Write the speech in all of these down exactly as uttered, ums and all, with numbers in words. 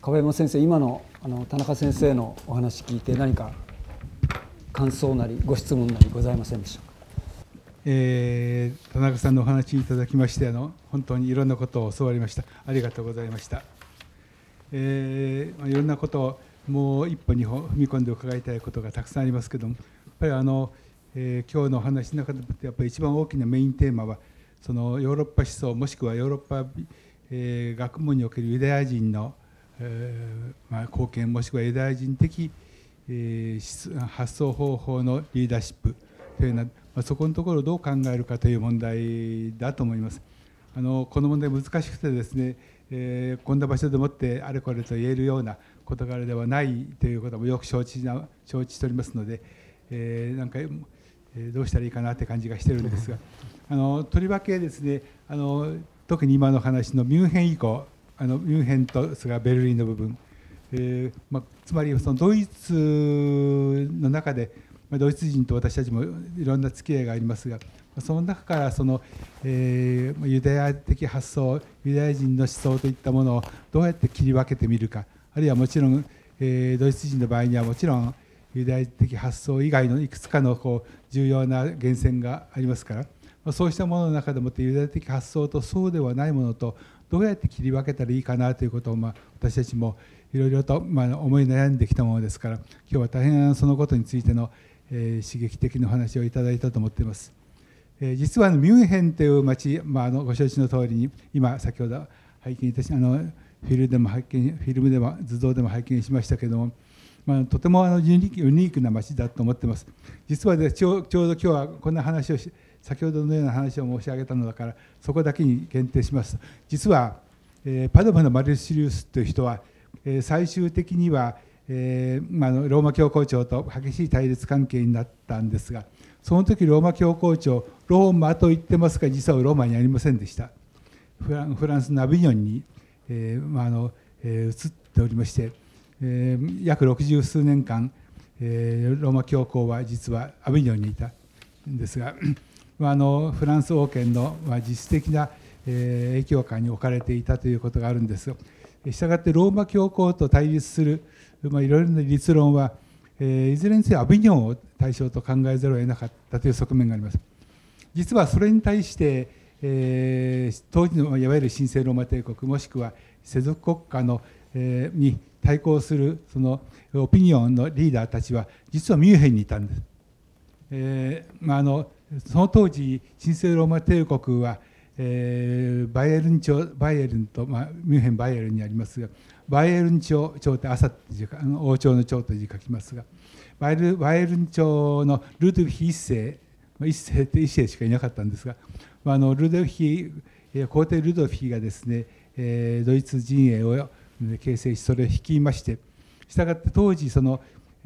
樺山先生、今のあの田中先生のお話聞いて何か感想なりご質問なりございませんでしょうか。 えー、田中さんのお話いただきましてあの本当にいろんなことを教わりました。ありがとうございました。えー、いろんなことをもう一歩二歩踏み込んで伺いたいことがたくさんありますけども、やっぱりあの、えー、今日のお話の中でやっぱり一番大きなメインテーマはそのヨーロッパ思想もしくはヨーロッパ、えー、学問におけるユダヤ人の、えーまあ、貢献もしくはユダヤ人的、えー、発想方法のリーダーシップというような、まあ、そこのところをどう考えるかという問題だと思います。あのこの問題難しくてですね、えー、こんな場所でもってあれこれと言えるような事柄ではないということもよく承知な承知しておりますので、えー、なんか、えー、どうしたらいいかなって感じがしてるんですが、あのとりわけですね、あの特に今の話のミュンヘン以降、あのミュンヘンとそれからベルリンの部分、えーまあ、つまりそのドイツの中で、まあ、ドイツ人と私たちもいろんな付き合いがありますが、その中からその、えー、ユダヤ的発想、ユダヤ人の思想といったものをどうやって切り分けてみるか、あるいはもちろん、えー、ドイツ人の場合にはもちろんユダヤ的発想以外のいくつかのこう重要な源泉がありますから、まあ、そうしたものの中でもってユダヤ的発想とそうではないものとどうやって切り分けたらいいかなということを、まあ、私たちもいろいろと、まあ、思い悩んできたものですから、今日は大変そのことについての、えー、刺激的なお話をいただいたと思っています。えー、実はあのミュンヘンという町、まあ、あのご承知の通りに今先ほど拝見いたしあのフィルでも拝見フィルムでも図像でも拝見しましたけれども、まあ、とてもあのユニーク、ユニークな町だと思っています。実は、ね、ちょう、ちょうど今日はこんな話をし先ほどのような話を申し上げたのだからそこだけに限定します。実は、えー、パドヴァのマルシリウスという人は、えー、最終的には、えーまあ、ローマ教皇庁と激しい対立関係になったんですが、その時ローマ教皇庁、ローマと言ってますが実はローマにありませんでした。フラン、フランスのアビニョンに、えーまああのえー、移っておりまして、えー、約六十数年間、えー、ローマ教皇は実はアビニョンにいたんですが、あのフランス王権の、まあ、実質的な、えー、影響下に置かれていたということがあるんですが、したがってローマ教皇と対立する、まあ、いろいろな立論は、えー、いずれにせよアビニョンを対象と考えざるを得なかったという側面があります。実はそれに対して、えー、当時のいわゆる神聖ローマ帝国もしくは世俗国家の、えー、に対抗するそのオピニオンのリーダーたちは実はミュンヘンにいたんです。えーまあ、あのその当時神聖ローマ帝国は、えー、バイエルン朝バイエルンと、まあ、ミュンヘンバイエルンにありますが、バイエルン朝朝って朝って字か王朝の朝と字書きますが、バイエルバイエルン朝のルドヴィヒ一世一世って一世しかいなかったんですが、あのルドヴィヒ皇帝ルドヴィヒがですね、えー、ドイツ陣営を形成しそれを率いまして、したがって当時その、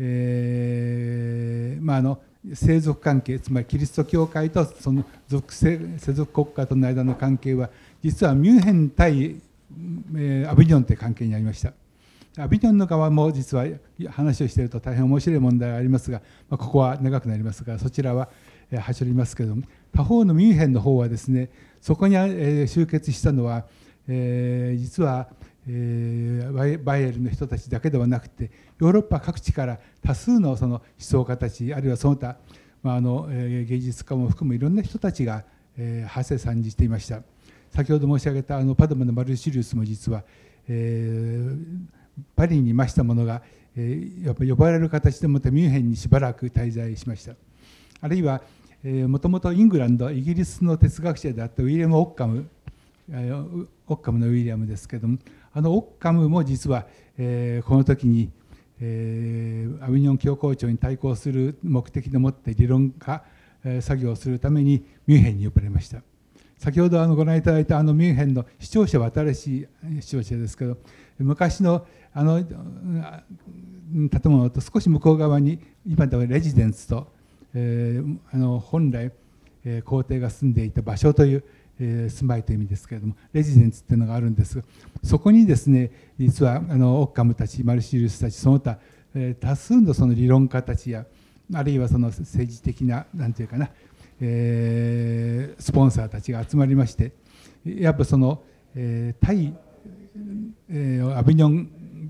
えー、まああの世俗関係、つまりキリスト教会とその属世俗国家との間の関係は実はミュンヘン対、えー、アビニョンという関係にありました。アビニョンの側も実は話をしていると大変面白い問題がありますが、まあ、ここは長くなりますがそちらははしょりますけれども、他方のミュンヘンの方はですね、そこに集結したのは、えー、実は、えー、バイエルンの人たちだけではなくてヨーロッパ各地から多数のその思想家たち、あるいはその他、まああのえー、芸術家も含むいろんな人たちが、えー、発生参じていました。先ほど申し上げたあのパドヴァのマルシリウスも実は、えー、パリにいましたものが、えー、やっぱり呼ばれる形でもってミュンヘンにしばらく滞在しました。あるいはもともとイングランドイギリスの哲学者であったウィリアム・オッカム、オッカムのウィリアムですけれども、あのオッカムも実は、えー、この時に、えー、アビニョン教皇庁に対抗する目的でもって理論化、えー、作業をするためにミュンヘンに呼ばれました。先ほどあのご覧いただいたあのミュンヘンの市庁舎は新しい市庁舎ですけど、昔のあの建物と少し向こう側に今ではレジデンスと、えー、あの本来、えー、皇帝が住んでいた場所という、えー、住まいという意味ですけれども、レジデンスというのがあるんですが、そこにですね、実はあのオッカムたち、マルシリウスたち、その他、えー、多数のその理論家たちや、あるいはその政治的な、なんていうかな、えー、スポンサーたちが集まりまして、やっぱその、えー、対、えー、アビニョン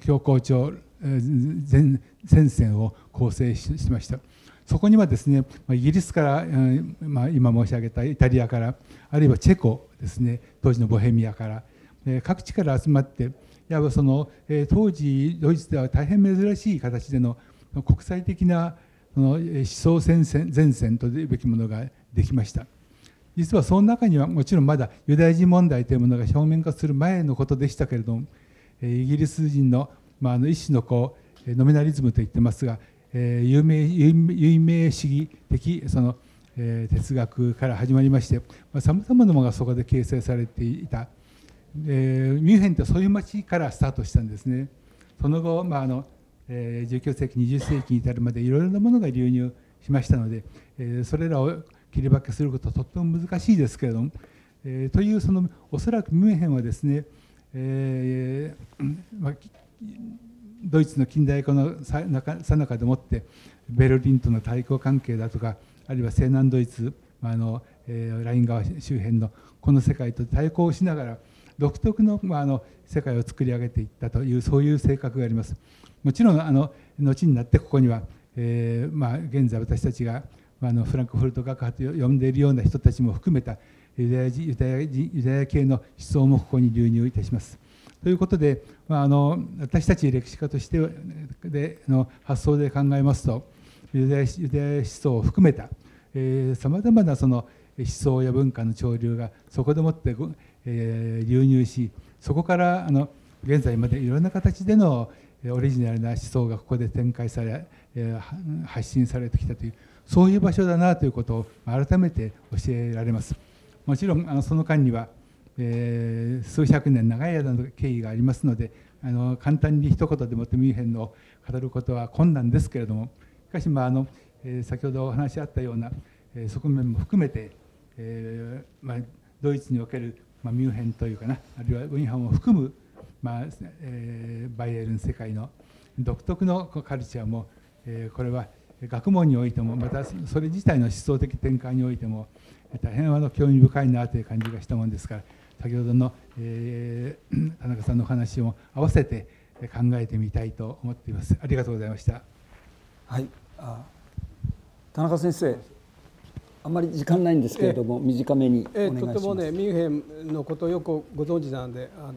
教皇庁前戦線を構成しました。そこにはですね、イギリスから、まあ、今申し上げたイタリアから、あるいはチェコですね、当時のボヘミアから、各地から集まって、いわばその当時ドイツでは大変珍しい形での国際的なその思想前線前線というべきものができました。実はその中にはもちろんまだユダヤ人問題というものが表面化する前のことでしたけれども、イギリス人の、まあ、あの一種のこうノミナリズムと言ってますが、有名有名主義的その哲学から始まりまして、さまざまなものがそこで形成されていた。えー、ミュンヘンってそういう町からスタートしたんですね。その後、まああのえー、じゅうきゅうせいきにじゅっせいきに至るまでいろいろなものが流入しましたので、えー、それらを切り分けすることはとっても難しいですけれども、えー、というそのおそらくミュンヘンはですね、えーまあ、ドイツの近代化のさなかでもってベルリンとの対抗関係だとか、あるいは西南ドイツ、まああのえー、ライン川周辺のこの世界と対抗しながら独特の、まあ、あの世界を作り上げていったというそういう性格があります。もちろんあの後になってここには、えーまあ、現在私たちが、まあ、あのフランクフルト学派と呼んでいるような人たちも含めたユダヤ人ユダヤ人ユダヤ系の思想もここに流入いたします。ということで、まあ、あの私たち歴史家としてでの発想で考えますと、ユダヤユダヤ思想を含めたさまざまなその思想や文化の潮流がそこでもってえー、流入し、そこからあの現在までいろんな形でのオリジナルな思想がここで展開され、えー、発信されてきたという、そういう場所だなということを改めて教えられます。もちろんあのその間には、えー、数百年長い間の経緯がありますので、あの簡単に一言でもってミュンヘンを語ることは困難ですけれども、しかし、まああのえー、先ほどお話しあったような、えー、側面も含めて、えーまあ、ドイツにおけるまあ、ミュンヘンというかな、あるいはウィンハンを含む、まあえー、バイエルン世界の独特のカルチャーも、えー、これは学問においてもまたそれ自体の思想的展開においても大変あの興味深いなという感じがしたものですから、先ほどの、えー、田中さんのお話も合わせて考えてみたいと思っています。ありがとうございました。 はい、あ田中先生、あんまり時間ないんですけれども、短めにお願いします。 とてもね、ミュンヘンのことをよくご存知なんで、あのあの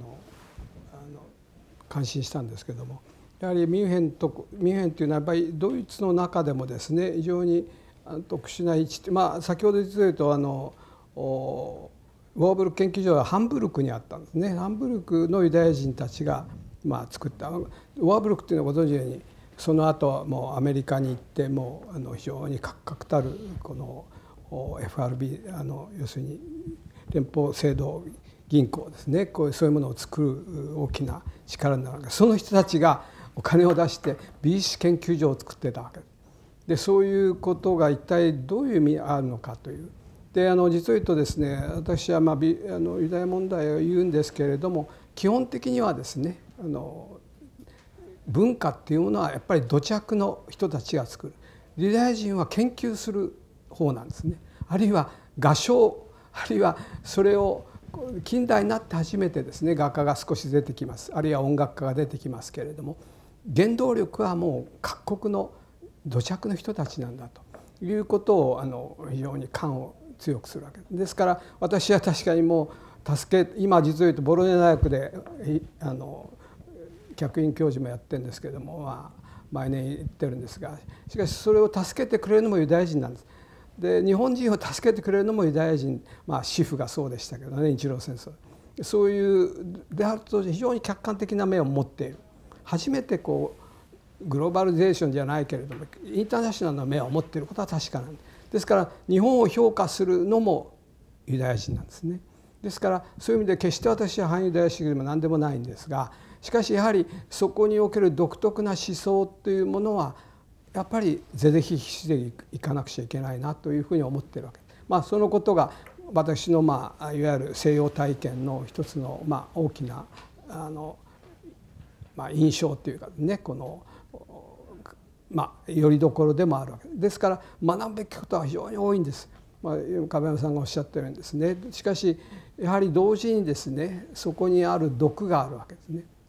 感心したんですけれども、やはりミュンヘンとミュンヘンというのはやっぱりドイツの中でもですね、非常に特殊な位置、まあ先ほど言ったとあのウォーブルク研究所はハンブルクにあったんですね。ハンブルクのユダヤ人たちがまあ作った。ウォーブルクっていうのはご存知のように、その後もうアメリカに行ってもうあの非常に確固たるこのエフアールビー あの要するに連邦制度銀行ですね、こういうそういうものを作る大きな力になるわけです。その人たちがお金を出して美術研究所を作ってたわけです。でそういうことが一体どういう意味あるのかという。であの実を言うとですね、私は、まあ、あのユダヤ問題を言うんですけれども、基本的にはですね、あの文化っていうものはやっぱり土着の人たちが作る。ユダヤ人は研究する方なんですね。あるいは画商、あるいはそれを近代になって初めてですね、画家が少し出てきます。あるいは音楽家が出てきますけれども、原動力はもう各国の土着の人たちなんだということをあの非常に感を強くするわけですから、私は確かにもう助け今実を言うとボロネ大学であの客員教授もやってるんですけれども、まあ、毎年言ってるんですが、しかしそれを助けてくれるのもユダヤ人なんです。で日本人を助けてくれるのもユダヤ人、まあ主婦がそうでしたけどね、日露戦争、そういうであると非常に客観的な目を持っている。初めてこうグローバリゼーションじゃないけれどもインターナショナルな目を持っていることは確かなんです。ですから日本を評価するのもユダヤ人なんですね。ですからそういう意味で決して私は反ユダヤ主義でも何でもないんですが、しかしやはりそこにおける独特な思想というものはやっぱり是々非々でいかなくちゃいけないなというふうに思っているわけです。まあそのことが私のまあいわゆる西洋体験の一つのまあ大きなあのまあ印象というかね、このまあよりどころでもあるわけですから、学ぶべきことは非常に多いんです。まあ亀山さんがおっしゃったようにですね、しかしやはり同時にですね、そこにある毒があるわけですね。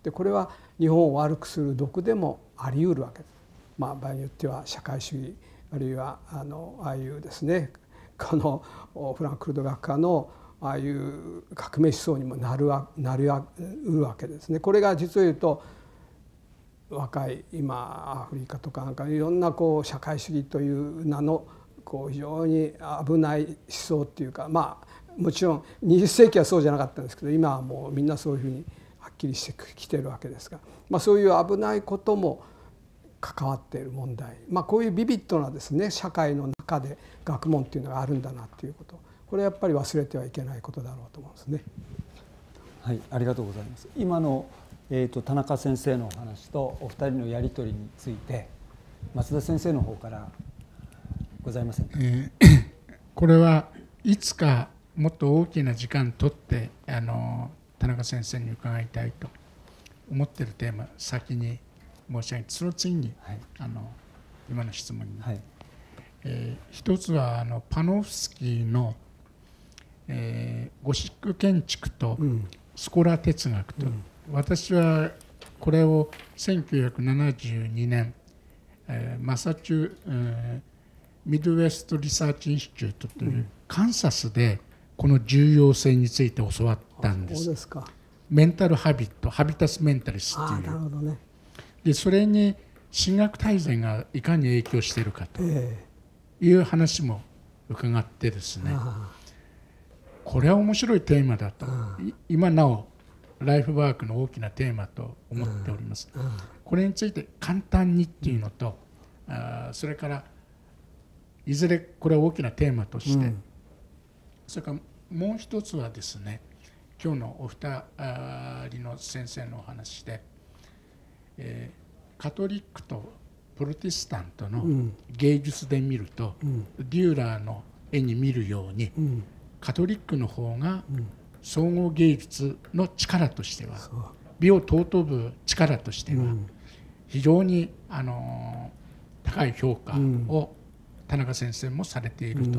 でこれは日本を悪くする毒でもあり得るわけです。まあ、場合によっては社会主義あるいはあのああいうですねこのフランクフルト学科のああいう革命思想にもなるわなりうるわけですね。これが実を言うと若い今アフリカとかなんかいろんなこう社会主義という名のこう非常に危ない思想っていうか、まあもちろんにじゅっ世紀はそうじゃなかったんですけど今はもうみんなそういうふうにはっきりしてきてるわけですが、まあ、そういう危ないことも関わっている問題、まあ、こういうビビッドなですね社会の中で学問っていうのがあるんだなっていうこと、これはやっぱり忘れてはいけないことだろうと思うんですね。 はい、ありがとうございます。今の、えーと、田中先生のお話とお二人のやり取りについて松田先生の方からございませんか。 えー、これはいつかもっと大きな時間とってあの田中先生に伺いたいと思っているテーマ先に申し上げて、その次に、はい、あの今の質問に、はい、えー、一つはあのパノフスキーの、えー、ゴシック建築とスコラ哲学と、うん、私はこれをせんきゅうひゃくななじゅうにねん、えー、マサチュー、えー、ミッドウェストリサーチインスチュートという、うん、カンサスでこの重要性について教わったんです。 そうですか。メンタルハビット、ハビタスメンタリスっていう。 あ、なるほどね。 でそれに神学大全がいかに影響しているかという話も伺ってですね、これは面白いテーマだと今なおライフワークの大きなテーマと思っております。これについて簡単にっていうのと、あそれからいずれこれは大きなテーマとして、それからもう一つはですね、今日のお二人の先生のお話で、えー、カトリックとプロテスタントの芸術で見ると、うん、デューラーの絵に見るように、うん、カトリックの方が総合芸術の力としては、うん、美を尊ぶ力としては、うん、非常に、あのー、高い評価を田中先生もされていると。うん、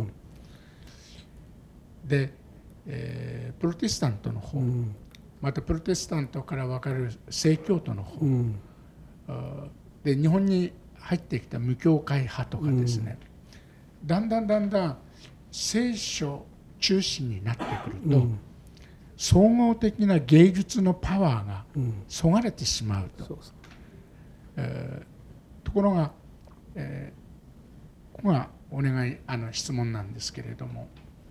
で、えー、プロテスタントの方、うん、またプロテスタントから分かる正教徒の方、うん、で日本に入ってきた無教会派とかですね、うん、だんだんだんだん聖書中心になってくると、うん、総合的な芸術のパワーがそがれてしまうと、うん、そうそう、えー、ところが、えー、ここがお願いあの質問なんですけれども、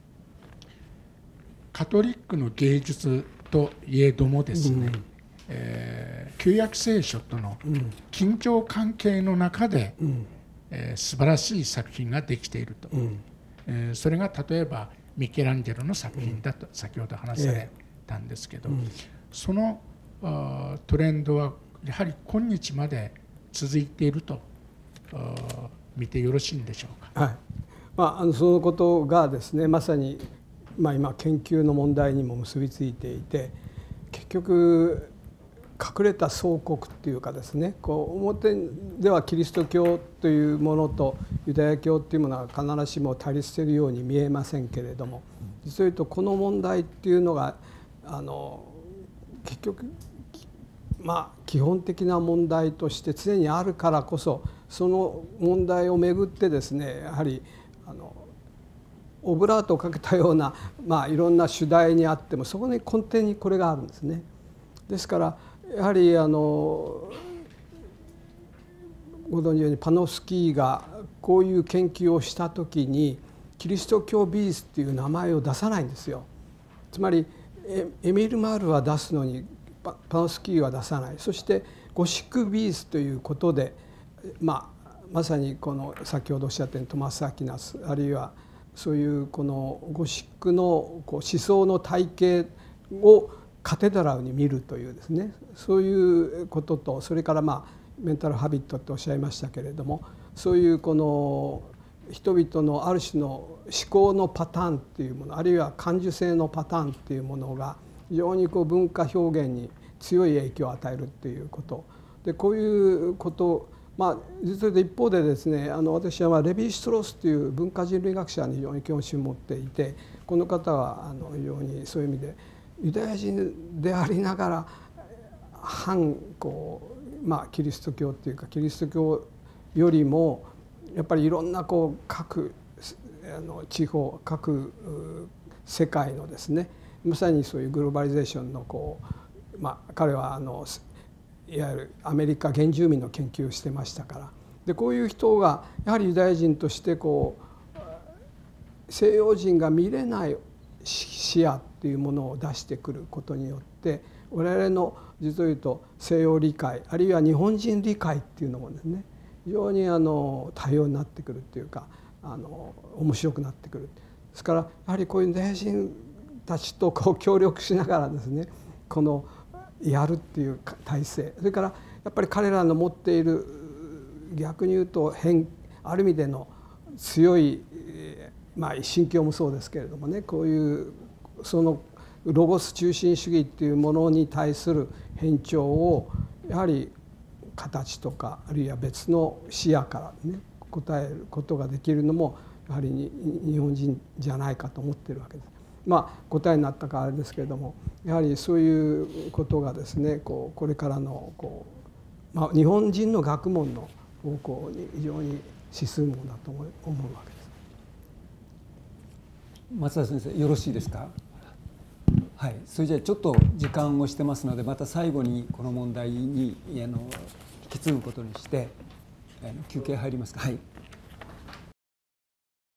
カトリックの芸術といえどもですね、うん、えー、旧約聖書との緊張関係の中で、うん、えー、素晴らしい作品ができていると、うん、えー、それが例えばミケランジェロの作品だと先ほど話されたんですけど、うん、そのトレンドはやはり今日まで続いていると見てよろしいんでしょうか。 はい、まあ、あのそのことがですね、まさにまあ、今研究の問題にも結びついていて、結局隠れた総国っていうかですね、こう表ではキリスト教というものとユダヤ教っていうものは必ずしも対立しているように見えませんけれども、実を言うとこの問題っていうのがあの結局まあ基本的な問題として常にあるからこそ、その問題をめぐってですね、やはりあのオブラートをかけたような、まあ、いろんな主題にあってもそこに根底にこれがあるんですね。ですからやはりあのご存じのようにパノフスキーがこういう研究をした時にキリスト教美術っていう名前を出さないんですよ。つまりエミール・マールは出すのにパノフスキーは出さない。そしてゴシック美術ということで、まあ、まさにこの先ほどおっしゃったようにトマス・アキナス、あるいはそういうこのゴシックのこう思想の体系をカテドラルに見るというですね、そういうことと、それからまあメンタルハビットっておっしゃいましたけれども、そういうこの人々のある種の思考のパターンっていうもの、あるいは感受性のパターンっていうものが非常にこう文化表現に強い影響を与えるっていうことで、こういうことまあ、実は一方でですね、あの私はレヴィ・シュトロスという文化人類学者に非常に興味を持っていて、この方はあの非常にそういう意味でユダヤ人でありながら反こう、まあ、キリスト教っていうかキリスト教よりもやっぱりいろんなこう各あの地方各世界のですねまさにそういうグローバリゼーションのこう、まあ、彼はあのいわゆるアメリカ原住民の研究をしてましたから、でこういう人がやはりユダヤ人としてこう西洋人が見れない視野っていうものを出してくることによって我々の実を言うと西洋理解あるいは日本人理解っていうのもですね非常にあの多様になってくるっていうかあの面白くなってくる。ですからやはりこういうユダヤ人たちとこう協力しながらですねこのやるっていう体制、それからやっぱり彼らの持っている逆に言うと変ある意味での強い、まあ、信教もそうですけれどもねこういうそのロゴス中心主義っていうものに対する偏重をやはり形とかあるいは別の視野からね答えることができるのもやはり日本人じゃないかと思っているわけです。まあ答えになったかあれですけれどもやはりそういうことがですねこうこれからのこう、まあ、日本人の学問の方向に非常に資するものだと思うわけです。 松田先生よろしいですか。はい、それじゃあちょっと時間をしてますのでまた最後にこの問題にあの引き継ぐことにしてあの休憩入りますか。はい。